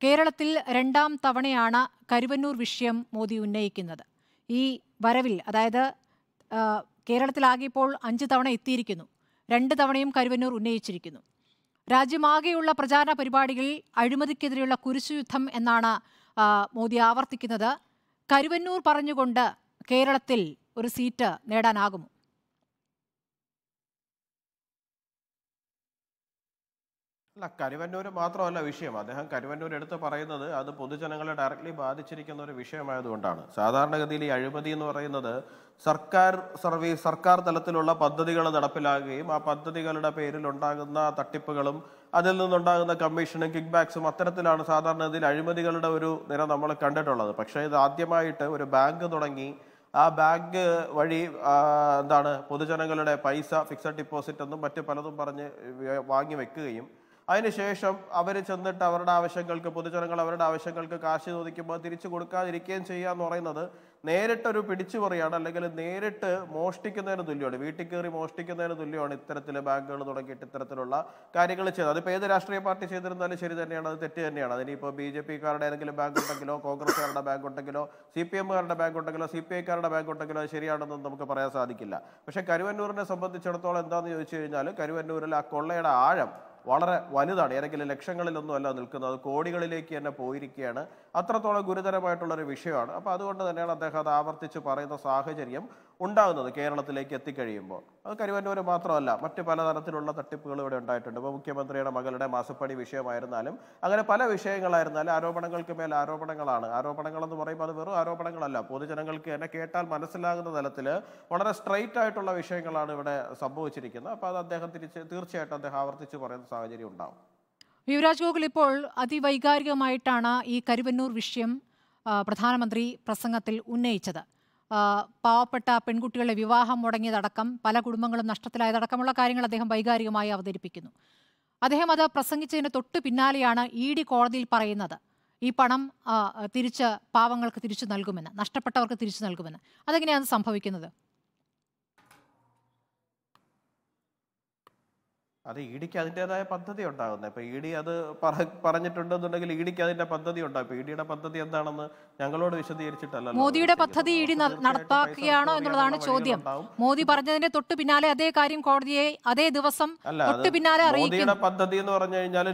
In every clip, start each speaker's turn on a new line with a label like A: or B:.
A: കേരളത്തിൽ രണ്ടാം തവണയാണ് കരുവന്നൂർ വിഷയം മോദി ഉന്നയിക്കുന്നത്. ഈ വരവിൽ അതായത് കേരളത്തിലാകെ ഇപ്പോൾ 5 തവണ എത്തിയിരിക്കുന്നു. 2 തവണയും കരുവന്നൂർ ഉന്നയിച്ചിരിക്കുന്നു. രാജ്യമാകെയുള്ള പ്രചാരണ പരിപാടികളിൽ അഴിമതിക്കെതിരെയുള്ള കുരിശുയുദ്ധം എന്നാണ് മോദി ആവർത്തിക്കുന്നത്. കരുവന്നൂർ പറഞ്ഞുകൊണ്ട് കേരളത്തിൽ ഒരു സീറ്റ് നേടാനാകുമോ?
B: അല്ല, കരുവന്നൂർ മാത്രമല്ല വിഷയം. അദ്ദേഹം കരുവന്നൂർ എടുത്ത് പറയുന്നത് അത് പൊതുജനങ്ങളെ ഡയറക്ട്ലി ബാധിച്ചിരിക്കുന്ന ഒരു വിഷയമായതുകൊണ്ടാണ്. സാധാരണഗതിയിൽ ഈ അഴിമതി എന്ന് പറയുന്നത് സർക്കാർ തലത്തിലുള്ള പദ്ധതികൾ നടപ്പിലാക്കുകയും ആ പദ്ധതികളുടെ പേരിൽ ഉണ്ടാകുന്ന തട്ടിപ്പുകളും അതിൽ നിന്നുണ്ടാകുന്ന കമ്മീഷനും കിക്ക് ബാക്സും അത്തരത്തിലാണ് സാധാരണഗതിയിൽ അഴിമതികളുടെ ഒരു നിര നമ്മൾ കണ്ടിട്ടുള്ളത്. പക്ഷേ ഇത് ആദ്യമായിട്ട് ഒരു ബാങ്ക് തുടങ്ങി ആ ബാങ്ക് വഴി പൊതുജനങ്ങളുടെ പൈസ ഫിക്സഡ് ഡിപ്പോസിറ്റ് എന്നും മറ്റു പലതും പറഞ്ഞ് വാങ്ങി വെക്കുകയും അതിനുശേഷം അവർ ചെന്നിട്ട് അവരുടെ ആവശ്യങ്ങൾക്ക് പൊതുജനങ്ങൾ അവരുടെ ആവശ്യങ്ങൾക്ക് കാശ് ചോദിക്കുമ്പോൾ തിരിച്ചു കൊടുക്കാതിരിക്കുകയും ചെയ്യുക എന്ന് പറയുന്നത് നേരിട്ടൊരു പിടിച്ചുപറിയാണ്, അല്ലെങ്കിൽ നേരിട്ട് മോഷ്ടിക്കുന്നതിന് തുല്യമാണ്. വീട്ടിൽ കയറി മോഷ്ടിക്കുന്നതിന് തുല്യമാണ് ഇത്തരത്തിൽ ബാങ്കുകൾ തുടങ്ങിയിട്ട് ഇത്തരത്തിലുള്ള കാര്യങ്ങൾ ചെയ്തത്. അതിപ്പോൾ ഏത് രാഷ്ട്രീയ പാർട്ടി ചെയ്തിരുന്നാലും ശരി തന്നെയാണ്, അത് തെറ്റ് തന്നെയാണ്. അതിനിപ്പോൾ BJP-കാരുടെ ഏതെങ്കിലും ബാങ്ക് ഉണ്ടെങ്കിലോ കോൺഗ്രസ്സുകാരുടെ ബാങ്ക് ഉണ്ടെങ്കിലോ CPM-കാരുടെ ബാങ്ക് ഉണ്ടെങ്കിലോ CPI-കാരുടെ ബാങ്ക് ഉണ്ടെങ്കിലോ അത് ശരിയാണെന്നും നമുക്ക് പറയാൻ സാധിക്കില്ല. പക്ഷേ കരുവന്നൂരിനെ സംബന്ധിച്ചിടത്തോളം എന്താണെന്ന് ചോദിച്ചു കഴിഞ്ഞാൽ കരുവന്നൂരിൽ ആ കൊള്ളയുടെ ആഴം വളരെ വലുതാണ്. ഏതെങ്കിലും ലക്ഷങ്ങളിലൊന്നും അല്ല നിൽക്കുന്നത്, കോടികളിലേക്ക് തന്നെ പോയിരിക്കുകയാണ്. അത്രത്തോളം ഗുരുതരമായിട്ടുള്ളൊരു വിഷയമാണ്. അപ്പോൾ അതുകൊണ്ട് തന്നെയാണ് അദ്ദേഹം അത് ആവർത്തിച്ച് പറയുന്ന സാഹചര്യം ഉണ്ടാകുന്നത് കേരളത്തിലേക്ക് എത്തിക്കഴിയുമ്പോൾ. അത് കരുവന്നൂർ മാത്രമല്ല, മറ്റ് പലതരത്തിലുള്ള തട്ടിപ്പുകൾ ഇവിടെ ഉണ്ടായിട്ടുണ്ട്. ഇപ്പോൾ മുഖ്യമന്ത്രിയുടെ മകളുടെ മാസപ്പടി വിഷയമായിരുന്നാലും അങ്ങനെ പല വിഷയങ്ങളായിരുന്നാലും ആരോപണങ്ങൾക്ക് മേൽ ആരോപണങ്ങളാണ്. ആരോപണങ്ങളെന്ന് പറയുമ്പോൾ അത് വെറും ആരോപണങ്ങളല്ല, പൊതുജനങ്ങൾക്ക് തന്നെ കേട്ടാൽ മനസ്സിലാകുന്ന തലത്തിൽ വളരെ സ്ട്രൈറ്റ് ആയിട്ടുള്ള വിഷയങ്ങളാണ് ഇവിടെ സംഭവിച്ചിരിക്കുന്നത്. അപ്പോൾ അത് അദ്ദേഹം തീർച്ചയായിട്ടും അദ്ദേഹം ആവർത്തിച്ച് പറയുന്ന സാഹചര്യം ഉണ്ടാവും.
A: യുവരാജ് ഗോകുൽ, ഇപ്പോൾ അതിവൈകാരികമായിട്ടാണ് ഈ കരുവന്നൂർ വിഷയം പ്രധാനമന്ത്രി പ്രസംഗത്തിൽ ഉന്നയിച്ചത്. പാവപ്പെട്ട പെൺകുട്ടികളുടെ വിവാഹം മുടങ്ങിയതടക്കം പല കുടുംബങ്ങളും നഷ്ടത്തിലായതടക്കമുള്ള കാര്യങ്ങൾ അദ്ദേഹം വൈകാരികമായി അവതരിപ്പിക്കുന്നു. അദ്ദേഹം അത് പ്രസംഗിച്ചതിന് തൊട്ട് പിന്നാലെയാണ് ED കോടതിയിൽ പറയുന്നത് ഈ പണം തിരിച്ച് പാവങ്ങൾക്ക് തിരിച്ചു നൽകുമെന്ന്, നഷ്ടപ്പെട്ടവർക്ക് തിരിച്ചു നൽകുമെന്ന്. അതെങ്ങനെയാണ് സംഭവിക്കുന്നത്?
B: അത് EDക്ക് അതിൻ്റെതായ പദ്ധതി ഉണ്ടാകുന്നത്. ഇപ്പൊ ED അത് പറഞ്ഞിട്ടുണ്ടെന്നുണ്ടെങ്കിൽ EDക്ക് അതിന്റെ പദ്ധതി ഉണ്ടാകും. ഇപ്പൊ EDയുടെ പദ്ധതി എന്താണെന്ന് ഞങ്ങളോട് വിശദീകരിച്ചിട്ടല്ല.
A: മോദിയുടെ പദ്ധതി ED നടപ്പാക്കുകയാണോ എന്നുള്ളതാണ് ചോദ്യം. മോദി പറഞ്ഞതിന്റെ തൊട്ട് പിന്നാലെ അതേ കാര്യം കോടതിയെ അതേ ദിവസം തൊട്ട് പിന്നാലെ അറിയിക്കും.
B: മോദിയുടെ പദ്ധതി എന്ന് പറഞ്ഞു കഴിഞ്ഞാൽ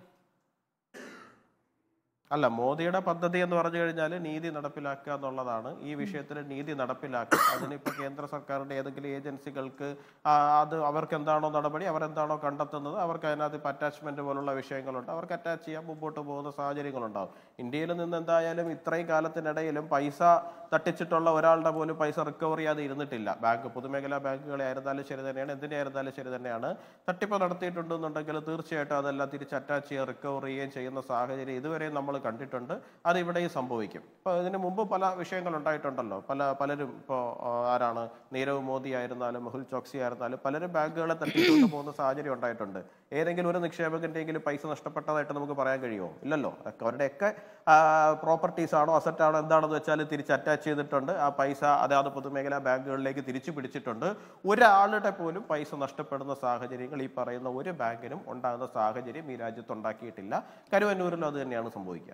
B: മോദിയുടെ പദ്ധതി എന്ന് പറഞ്ഞു കഴിഞ്ഞാൽ നീതി നടപ്പിലാക്കുക എന്നുള്ളതാണ്. ഈ വിഷയത്തിൽ നീതി നടപ്പിലാക്കുക. അതിനിപ്പോൾ കേന്ദ്ര സർക്കാരിൻ്റെ ഏതെങ്കിലും ഏജൻസികൾക്ക് അത് അവർക്ക് എന്താണോ നടപടി, അവരെന്താണോ കണ്ടെത്തുന്നത്, അവർക്ക് അതിനകത്ത് ഇപ്പോൾ അറ്റാച്ച്മെന്റ് പോലുള്ള വിഷയങ്ങളുണ്ട്, അവർക്ക് അറ്റാച്ച് ചെയ്യാൻ മുമ്പോട്ട് പോകുന്ന സാഹചര്യങ്ങളുണ്ടാകും. ഇന്ത്യയിൽ നിന്ന് എന്തായാലും ഇത്രയും കാലത്തിനിടയിലും പൈസ തട്ടിച്ചിട്ടുള്ള ഒരാളുടെ പോലും പൈസ റിക്കവർ ചെയ്യാതെ ഇരുന്നിട്ടില്ല. പൊതുമേഖലാ ബാങ്കുകളെ ആയിരുന്നാലും ശരി തന്നെയാണ്, എന്തിനെ ആയിരുന്നാലും ശരി തന്നെയാണ്. തട്ടിപ്പ് നടത്തിയിട്ടുണ്ടെന്നുണ്ടെങ്കിൽ തീർച്ചയായിട്ടും അതെല്ലാം തിരിച്ച് അറ്റാച്ച് ചെയ്യുക, റിക്കവർ ചെയ്യുകയും ചെയ്യുന്ന സാഹചര്യം ഇതുവരെ നമ്മൾ കണ്ടിട്ടുണ്ട്. അത് ഇവിടെയും സംഭവിക്കും. ഇപ്പോൾ ഇതിന് മുമ്പ് പല വിഷയങ്ങൾ ഉണ്ടായിട്ടുണ്ടല്ലോ. പലരും ഇപ്പോൾ ആരാണ്, നീരവ് മോദി ആയിരുന്നാലും മെഹുൽ ചോക്സി ആയിരുന്നാലും പലരും ബാങ്കുകളെ തട്ടിക്കൊണ്ട് പോകുന്ന സാഹചര്യം ഉണ്ടായിട്ടുണ്ട്. ഏതെങ്കിലും ഒരു നിക്ഷേപകന്റെയെങ്കിലും പൈസ നഷ്ടപ്പെട്ടതായിട്ട് നമുക്ക് പറയാൻ കഴിയുമോ? ഇല്ലല്ലോ. അവരുടെയൊക്കെ പ്രോപ്പർട്ടീസ് ആണോ അസറ്റ് ആണോ എന്താണെന്ന് വെച്ചാൽ തിരിച്ച് അറ്റാച്ച് ചെയ്തിട്ടുണ്ട്. ആ പൈസ അതാത് പൊതുമേഖലാ ബാങ്കുകളിലേക്ക് തിരിച്ചു പിടിച്ചിട്ടുണ്ട്. ഒരാളുടെ പോലും പൈസ നഷ്ടപ്പെടുന്ന സാഹചര്യങ്ങൾ ഈ പറയുന്ന ഒരു ബാങ്കിനും ഉണ്ടാകുന്ന സാഹചര്യം ഈ രാജ്യത്ത് ഉണ്ടാക്കിയിട്ടില്ല. കരുവന്നൂരിലും അത് തന്നെയാണ് സംഭവിക്കുക.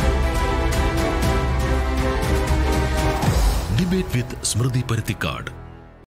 C: Debate with Smriti Paruthikad.